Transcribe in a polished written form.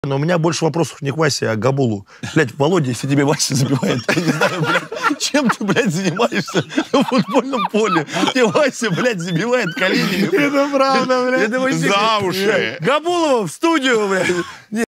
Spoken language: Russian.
Но у меня больше вопросов не к Васе, а к Габулу. Блядь, Володя, если тебе Вася забивает, я не знаю, блядь, чем ты, блядь, занимаешься на футбольном поле? Тебе Вася, блядь, забивает коленями. Это правда, блядь. За уши. Габулова в студию, блядь.